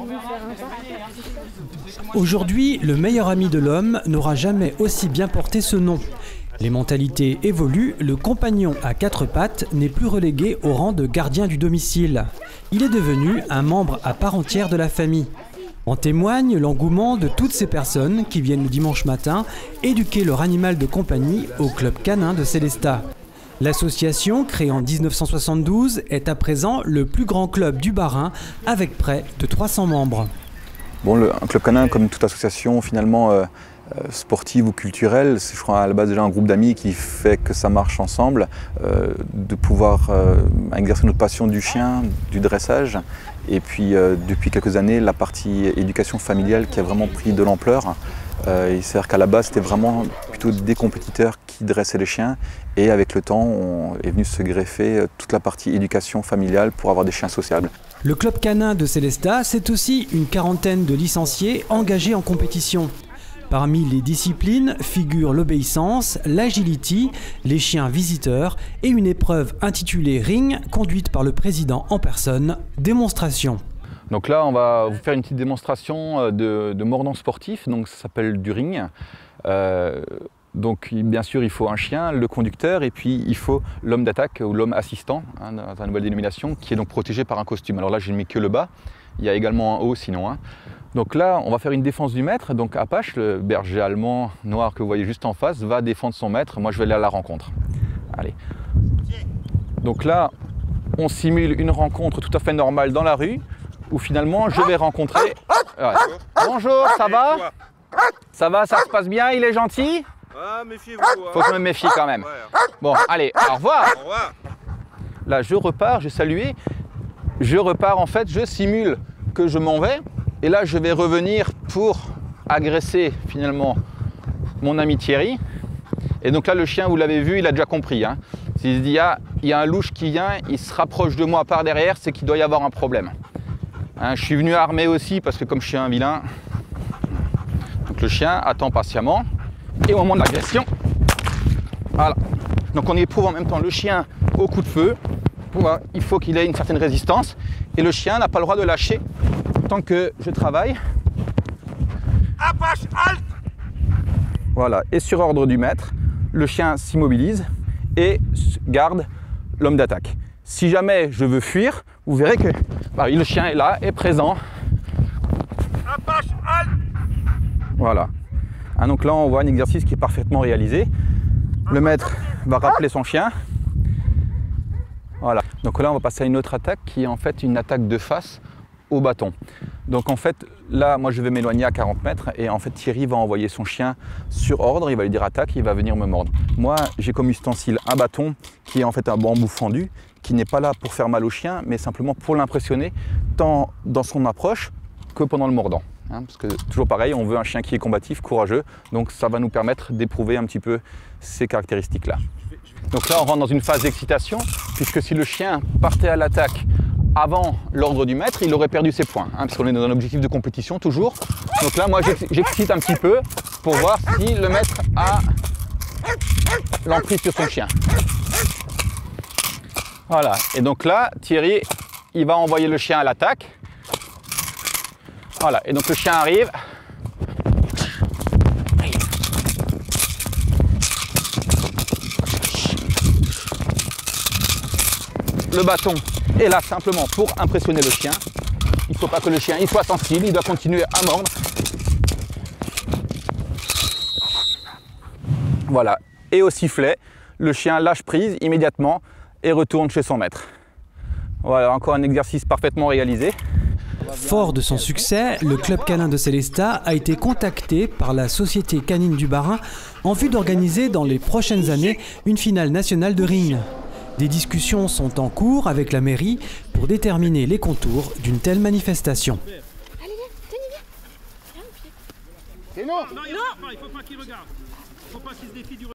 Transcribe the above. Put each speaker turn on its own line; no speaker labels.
Aujourd'hui, le meilleur ami de l'homme n'aura jamais aussi bien porté ce nom. Les mentalités évoluent, le compagnon à quatre pattes n'est plus relégué au rang de gardien du domicile. Il est devenu un membre à part entière de la famille. En témoigne l'engouement de toutes ces personnes qui viennent le dimanche matin éduquer leur animal de compagnie au club canin de Sélestat. L'association, créée en 1972, est à présent le plus grand club du Bas-Rhin avec près de 300 membres.
Bon, un club canin, comme toute association finalement sportive ou culturelle, c'est je crois à la base déjà un groupe d'amis qui fait que ça marche ensemble, de pouvoir exercer notre passion du chien, du dressage, et puis depuis quelques années la partie éducation familiale qui a vraiment pris de l'ampleur. C'est-à-dire qu'à la base c'était vraiment plutôt des compétiteurs qui dressaient les chiens, et avec le temps est venu se greffer toute la partie éducation familiale pour avoir des chiens sociables.
Le club canin de Sélestat, c'est aussi une quarantaine de licenciés engagés en compétition. Parmi les disciplines figurent l'obéissance, l'agility, les chiens visiteurs et une épreuve intitulée Ring, conduite par le président en personne, démonstration.
Donc là, on va vous faire une petite démonstration de mordant sportif, donc ça s'appelle du ring. Donc bien sûr, il faut un chien, le conducteur, et puis il faut l'homme d'attaque ou l'homme assistant, hein, dans la nouvelle dénomination, qui est donc protégé par un costume. Alors là, je n'ai mis que le bas, il y a également un haut sinon. Hein. Donc là, on va faire une défense du maître. Donc Apache, le berger allemand noir que vous voyez juste en face, va défendre son maître. Moi, je vais aller à la rencontre. Allez. Donc là, on simule une rencontre tout à fait normale dans la rue, où finalement, je vais rencontrer... Ouais. Bonjour, ça va? Ça va, ça se passe bien, il est gentil?
Ah, méfiez-vous.
Faut que je me méfie quand même. Bon, allez, au revoir.
Au revoir.
Là, je repars, je salue. Je repars, en fait, je simule que je m'en vais. Et là, je vais revenir pour agresser finalement mon ami Thierry. Et donc là, le chien, vous l'avez vu, il a déjà compris. Hein. S'il se dit, ah, il y a un louche qui vient, il se rapproche de moi par derrière, c'est qu'il doit y avoir un problème. Hein, je suis venu armé aussi parce que comme je suis un vilain, donc le chien attend patiemment. Et au moment de l'agression, voilà. Donc on éprouve en même temps le chien au coup de feu. Voilà. Il faut qu'il ait une certaine résistance. Et le chien n'a pas le droit de lâcher tant que je travaille.
Apache, halte!
Voilà, et sur ordre du maître, le chien s'immobilise et garde l'homme d'attaque. Si jamais je veux fuir, vous verrez que le chien est là, est présent.
Apache, halte!
Voilà. Ah, donc là, on voit un exercice qui est parfaitement réalisé. Le maître va rappeler son chien. Voilà. Donc là, on va passer à une autre attaque qui est en fait une attaque de face au bâton. Donc en fait, là, moi je vais m'éloigner à 40 mètres et en fait Thierry va envoyer son chien sur ordre, il va lui dire attaque, il va venir me mordre. Moi, j'ai comme ustensile un bâton qui est en fait un bambou fendu, qui n'est pas là pour faire mal au chien, mais simplement pour l'impressionner, tant dans son approche que pendant le mordant. Hein, parce que toujours pareil, on veut un chien qui est combatif, courageux, donc ça va nous permettre d'éprouver un petit peu ces caractéristiques-là. Donc là, on rentre dans une phase d'excitation, puisque si le chien partait à l'attaque avant l'ordre du maître, il aurait perdu ses points, hein, parce qu'on est dans un objectif de compétition toujours. Donc là, moi, j'excite un petit peu pour voir si le maître a l'emprise sur son chien. Voilà, et donc là, Thierry, il va envoyer le chien à l'attaque. Voilà, et donc le chien arrive. Le bâton est là simplement pour impressionner le chien. Il ne faut pas que le chien il soit sensible, il doit continuer à mordre. Voilà, et au sifflet, le chien lâche prise immédiatement et retourne chez son maître. Voilà, encore un exercice parfaitement réalisé.
Fort de son succès, le club canin de Sélestat a été contacté par la Société canine du Bas-Rhin en vue d'organiser dans les prochaines années une finale nationale de ring. Des discussions sont en cours avec la mairie pour déterminer les contours d'une telle manifestation.
Allez, viens, tenez, viens.
Non, il faut pas qu'il regarde. Il faut pas qu'il se défie du